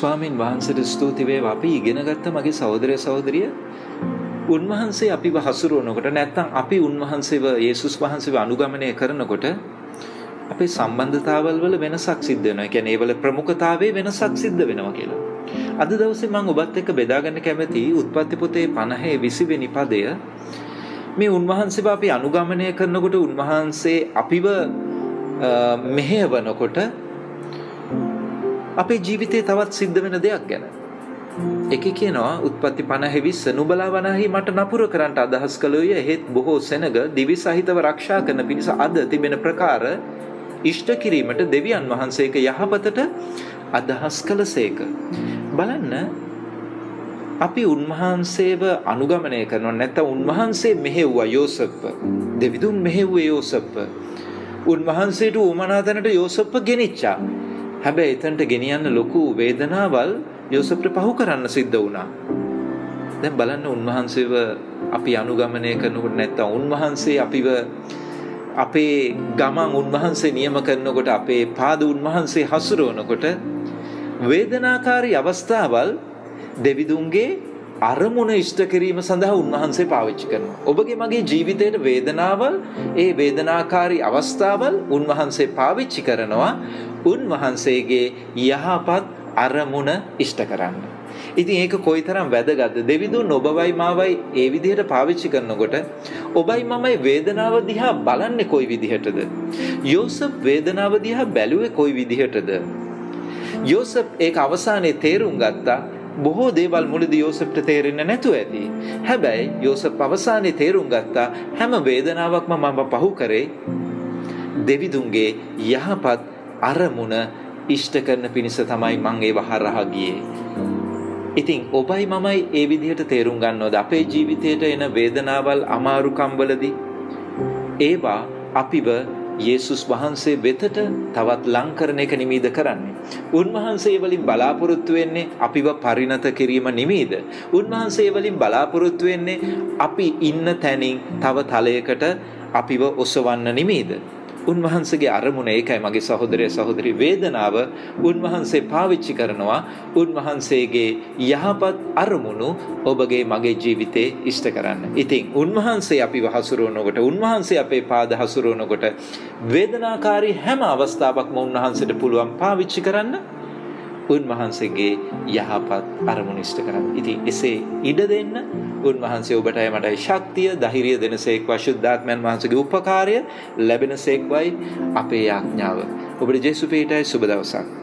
ස්වාමින් වහන්සේට ස්තුති වේවා. අපි ඉගෙන ගත්ත මගේ සහෝදරය සහෝදරිය උන්වහන්සේ අපිව හසුරුවනකොට නැත්නම් අපි උන්වහන්සේව යේසුස් වහන්සේව අනුගමනය කරනකොට අපේ සම්බන්ධතාවල් වල වෙනසක් සිද්ධ වෙනවා. ඒ කියන්නේ ඒ වල ප්‍රමුඛතාවයේ වෙනසක් සිද්ධ වෙනවා කියලා. අද දවසේ මම ඔබත් එක්ක බෙදා ගන්න කැමති උත්පත්ති පොතේ 50 20 වෙනි පදය. මේ උන්වහන්සේව අපි අනුගමනය කරනකොට උන්වහන්සේ අපිව මෙහෙවනකොට අපේ ජීවිතේ තවත් සිද්ධ වෙන දෙයක් ගැන. එකේ කියනවා උත්පත්ති 50 20 නුඹලා වනාහි මට නපුර කරන්නට අදහස් කළෝය. එහෙත් බොහෝ සෙනග දිවි සහිතව ආරක්ෂා කරන පිණිස අද තිබෙන ප්‍රකාර ඉෂ්ට කිරීමට දෙවියන් වහන්සේක යහපතට අදහස් කළසේක. බලන්න අපි උන්වහන්සේව අනුගමනය කරනවා නැත්නම් උන්වහන්සේ මෙහෙව්වා යෝසප්ව. දෙවිදුන් මෙහෙව්වේ යෝසප්ව. උන්වහන්සේට උමනා තැනට යෝසප්ව ගෙනිච්චා. හැබැයි එතනට ගෙනියන්න ලොකු වේදනාවල් යෝසප්ට පහු කරන්න සිද්ධ වුණා. දැන් බලන්න උන්වහන්සේව අපි අනුගමනය කරනකොට නැත්නම් උන්වහන්සේ අපිව අපේ ගමන් උන්වහන්සේ නියම කරනකොට අපේ පාද උන්වහන්සේ හසුරවනකොට වේදනාකාරී අවස්ථාවල් දෙවිදුන්ගේ අරමුණ ඉෂ්ට කිරීම සඳහා උන්වහන්සේ පාවිච්චි කරනවා. ඔබගේ මගේ ජීවිතයේ වේදනාවල් ඒ වේදනාකාරී අවස්ථාවල් උන්වහන්සේ පාවිච්චි කරනවා උන්වහන්සේගේ යහපත් අරමුණ ඉෂ්ට කරන්න. ඉතින් ඒක කොයිතරම් වැදගත්ද? දෙවිදුන් ඔබවයි මාවයි ඒ විදිහට පාවිච්චි කරනකොට ඔබයි මමයි වේදනාව දිහා බලන්නේ කොයි විදිහටද? යෝසප් වේදනාව දිහා බැලුවේ කොයි විදිහටද? යෝසප් ඒක අවසානයේ තේරුම් ගත්තා. බොහෝ දේවල් මුලදී යෝසප්ට තේරෙන්නේ නැතුව ඇති. හැබැයි යෝසප් අවසානයේ තේරුම් ගත්තා හැම වේදනාවක්ම මම පහු කරේ දෙවිදුන්ගේ යහපත් අරමුණ ඉෂ්ට කරන පිණිස තමයි මං ඒව හරහා ගියේ. ඉතින් ඔබයි මමයි ඒ විදිහට තේරුම් ගන්නවද අපේ ජීවිතේට එන වේදනාවල් අමාරුකම් වලදී ඒවා අපිව යේසුස් වහන්සේ වෙතට තවත් ලං කරන එක නිමීද කරන්නේ. උන්වහන්සේ වලින් බලාපොරොත්තු වෙන්නේ අපිව පරිණත කිරීම නිමීද? උන්වහන්සේ වලින් බලාපොරොත්තු වෙන්නේ අපි ඉන්න තැනින් තව තලයකට අපිව ඔසවන්න නිමීද? උන්වහන්සේගේ අරමුණ ඒකයි මගේ සහෝදරය සහෝදරි. වේදනාව උන්වහන්සේ පාවිච්චි කරනවා උන්වහන්සේගේ යහපත් අරමුණු ඔබගේ මගේ ජීවිතේ ඉෂ්ට කරන්න. ඉතින් උන්වහන්සේ අපිව හසුරවනකොට උන්වහන්සේ අපේ පාද හසුරවනකොට වේදනාකාරී හැම අවස්ථාවකම උන්වහන්සේට පුළුවන් පාවිච්චි කරන්න උන්වහන්සේගේ යහපත් අරමුණු ඉෂ්ට කරන්න. ඉතින් එසේ ඉඩ දෙන්න උන්වහන්සේ ඔබටයි මටයි ශක්තිය ධෛර්යය දෙනසේක්වා ශුද්ධාත්මයන් වහන්සේගේ උපකාරය ලැබෙනසේක්වයි අපේ යාඥාව. ඔබට ජේසුස් පිටයි සුබ දවසක්.